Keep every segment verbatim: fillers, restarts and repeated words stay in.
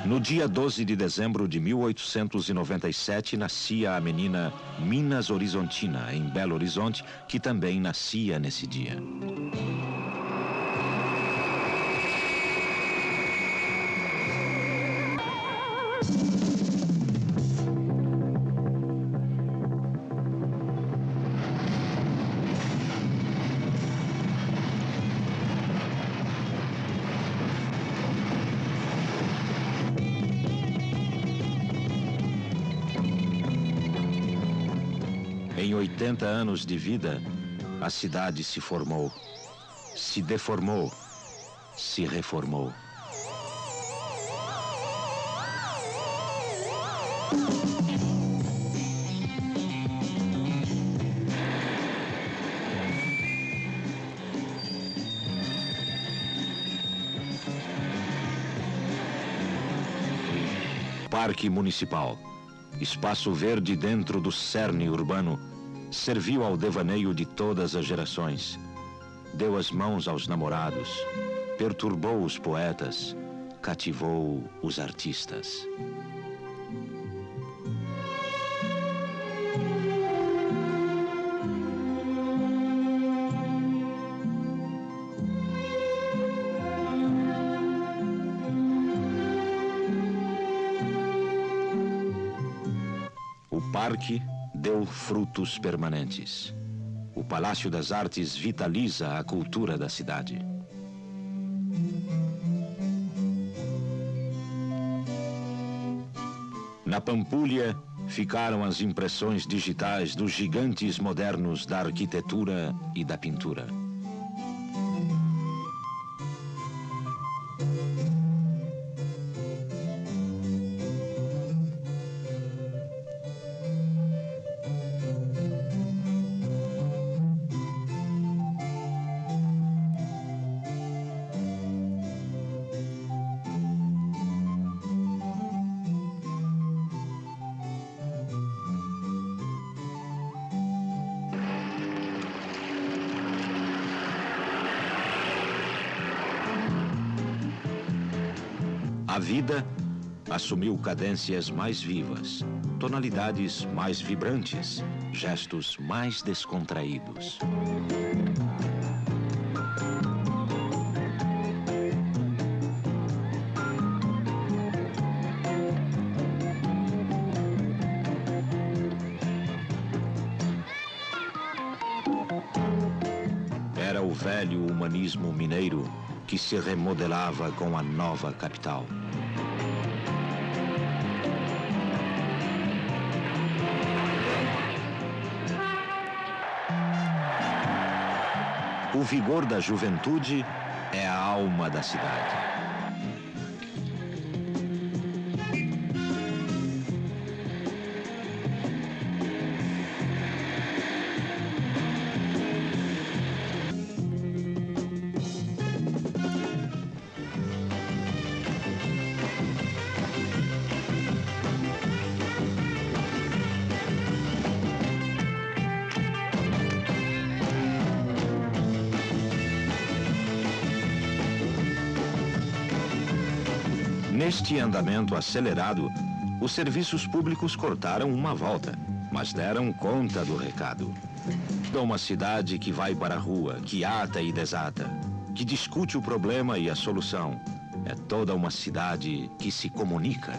No dia doze de dezembro de mil oitocentos e noventa e sete, nascia a menina Minas Horizontina, em Belo Horizonte, que também nascia nesse dia. Em oitenta anos de vida, a cidade se formou, se deformou, se reformou. Parque Municipal, espaço verde dentro do cerne urbano, serviu ao devaneio de todas as gerações. Deu as mãos aos namorados, perturbou os poetas, cativou os artistas. O parque deu frutos permanentes. O Palácio das Artes vitaliza a cultura da cidade. Na Pampulha ficaram as impressões digitais dos gigantes modernos da arquitetura e da pintura. A vida assumiu cadências mais vivas, tonalidades mais vibrantes, gestos mais descontraídos. Era o velho humanismo mineiro que se remodelava com a nova capital. O vigor da juventude é a alma da cidade. Neste andamento acelerado, os serviços públicos cortaram uma volta, mas deram conta do recado. É uma cidade que vai para a rua, que ata e desata, que discute o problema e a solução. É toda uma cidade que se comunica.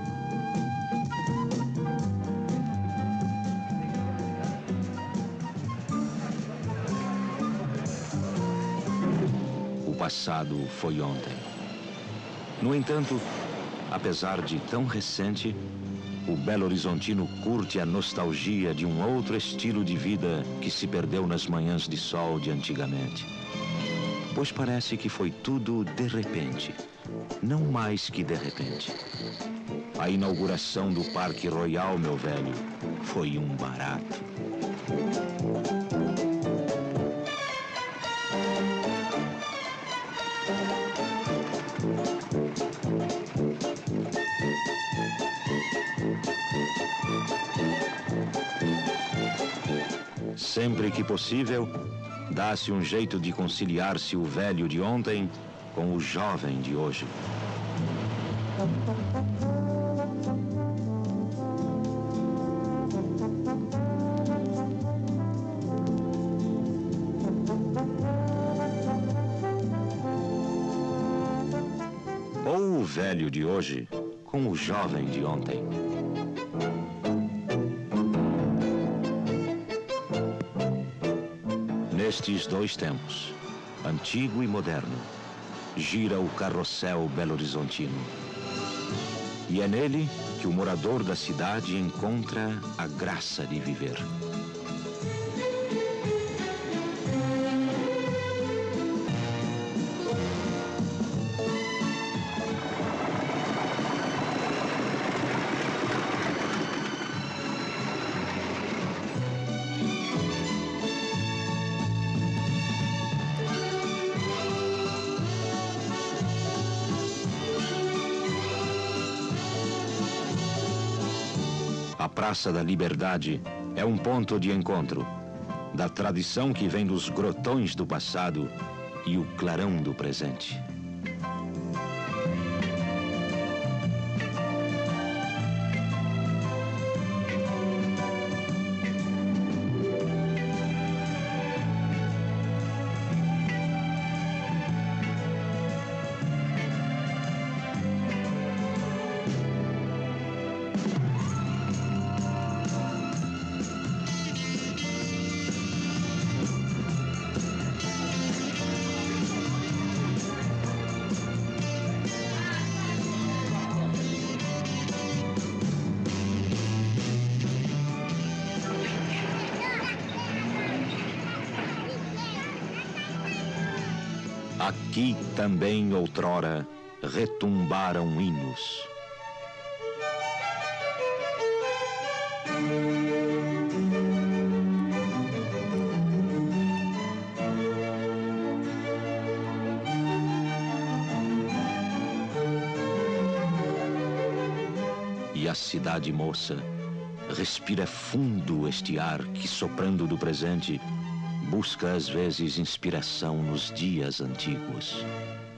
O passado foi ontem. No entanto, apesar de tão recente, o Belo Horizontino curte a nostalgia de um outro estilo de vida que se perdeu nas manhãs de sol de antigamente. Pois parece que foi tudo de repente, não mais que de repente. A inauguração do Parque Royal, meu velho, foi um barato. Sempre que possível, dá-se um jeito de conciliar-se o velho de ontem com o jovem de hoje. Ou o velho de hoje com o jovem de ontem. Nestes dois tempos, antigo e moderno, gira o carrossel belo-horizontino. E é nele que o morador da cidade encontra a graça de viver. A Praça da Liberdade é um ponto de encontro da tradição que vem dos grotões do passado e o clarão do presente. Aqui também outrora retumbaram hinos. E a cidade moça respira fundo este ar que, soprando do presente, busca às vezes inspiração nos dias antigos.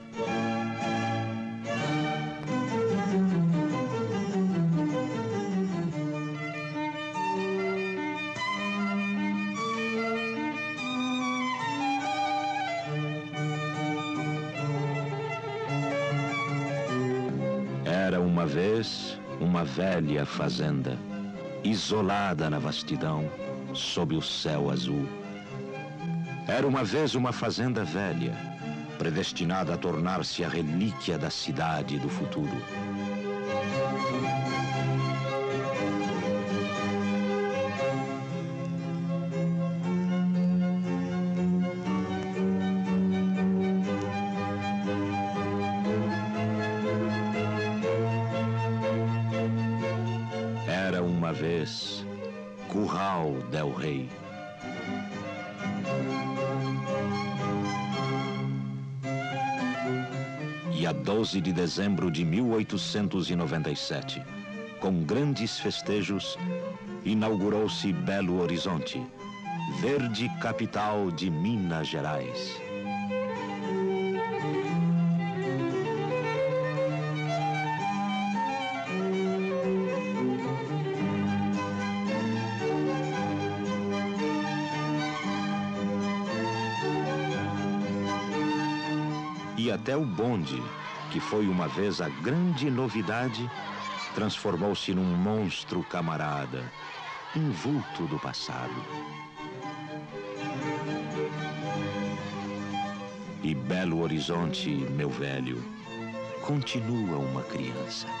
Era uma vez uma velha fazenda, isolada na vastidão, sob o céu azul. Era uma vez uma fazenda velha, predestinada a tornar-se a relíquia da cidade do futuro. Era uma vez Curral del Rei. E a doze de dezembro de mil oitocentos e noventa e sete, com grandes festejos, inaugurou-se Belo Horizonte, verde capital de Minas Gerais. E até o bonde, que foi uma vez a grande novidade, transformou-se num monstro camarada, invulto do passado. E Belo Horizonte, meu velho, continua uma criança.